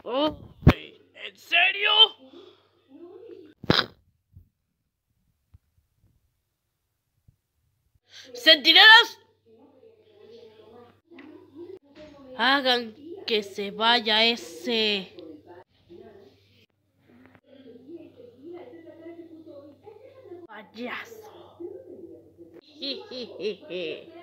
Oh, ¿en serio? ¡Centinelas! Hagan que se vaya ese payaso.